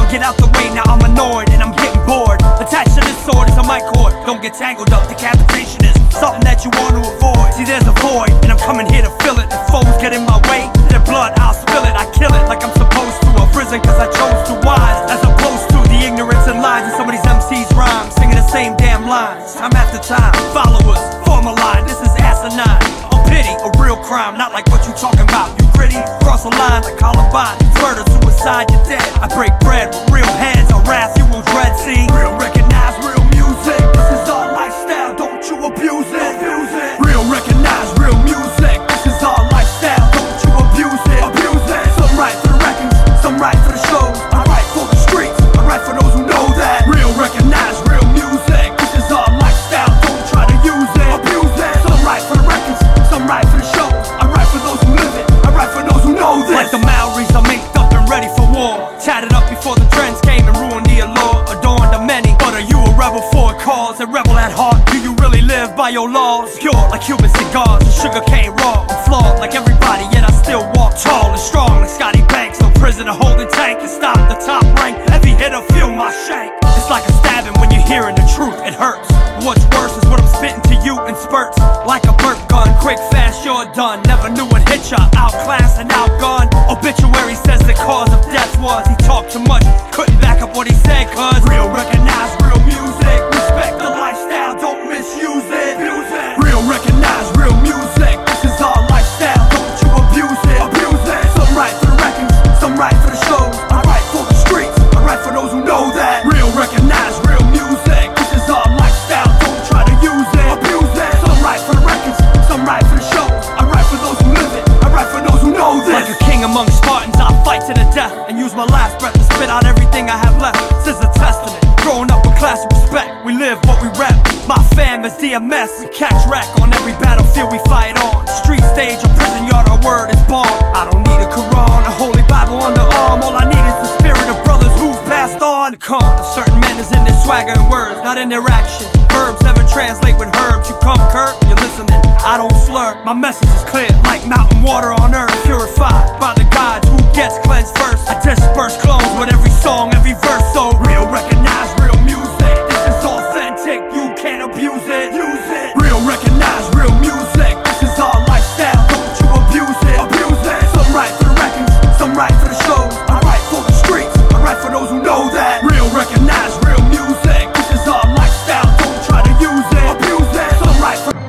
get out the way, now I'm annoyed and I'm getting bored. Attached to this sword is a mic cord. Don't get tangled up, decapitation is something that you want to avoid. See, there's a void, and I'm coming here to fill it. If foes get in my way, their blood, I'll spill it. I kill it like I'm supposed to. I've risen cause I chose to wise, as opposed to the ignorance and lies in somebody's MC's rhymes, singing the same damn lines. I'm after time, followers, form a line. This is asinine, a pity, a real crime, not like what you talking about. You gritty, cross a line like Columbine. Murder, suicide, you're dead. I break bread with real hands, I wrath you will dread. See, real recognize real music. This is our lifestyle, don't you abuse it. Real recognize real music. This is our lifestyle, don't you abuse it. Some write for the records, some write for the shows. I write for the streets, I write for those who know that. Real recognize real music. This is our lifestyle, don't try to use it. Some write for the records, some write for the shows. I write for those who live it, I write for those who know this. Like the Maoris, I'm inked up and ready for war. Tatted up before the trends came and ruined the allure. Adorned to many, but are you a rebel for a cause? A rebel at heart, do you really live by your laws? Pure like Cuban cigars and sugar cane raw. I'm flawed like everybody, yet I still walk tall and strong like Scotty Banks. No prisoner holding tank to stop the top rank. Every hitter feel my shank. It's like a stabbing when you're hearing the truth, it hurts. What's worse is what I'm spitting to you in spurts. Like a burp gun, quick, fast, you're done. Never knew what hit ya, outclassed and outgunned. Obituary says the cause of death was he talked too much, couldn't back up what he said. Cause real recognize real music. Respect the lifestyle, don't misuse it. Real recognize real music. This is our lifestyle, don't you abuse it. Some write for the records, some write for the shows. I write for the streets, I write for those who know that. Real recognize real music. This is our lifestyle, don't try to use it. Some write for the records, some write for the shows. I write for those who live it, I write for those who know this. Like a king among Spartans, I'll fight to the death and use my last breath to spit out everything I have left. This is a testament, growing up with class and respect. We live what we rep. My fam is DMS. We catch wreck on every battlefield we fight on. Street stage or prison yard, our word is born. I don't need a Quran, a holy Bible on the arm. All I need is the spirit of brothers who've passed on. Come, a certain man is in their swagger and words, not in their actions. Verbs never translate with herbs. You come, Kurt, you're listening. I don't slur. My message is clear, like mountain water on earth, purified by the gods. Who gets cleansed first? I disperse clones with every song, every verse. So real, recognize real music. This is authentic, you can't abuse it. Real, recognize real music. This is our lifestyle, don't you abuse it. Some write for the records, some write for the shows. I write for the streets, I write for those who know that. Real, recognize real music. This is our lifestyle, don't try to use it. Some write for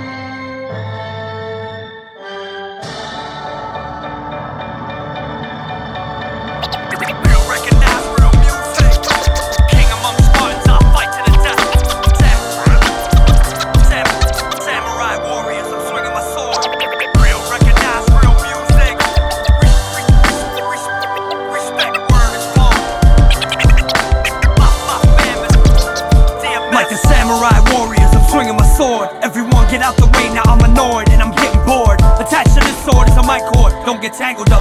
real, recognize real music. King among Spartans, I'll fight to the death. Samurai warriors, I'm swinging my sword. Real, recognize real music. Respect word is born. My fam is DMS. Like the samurai warriors, I'm swinging my sword. Everyone get out the way, now I'm annoyed and I'm getting bored. Attached to this sword is a mic cord. Don't get tangled up,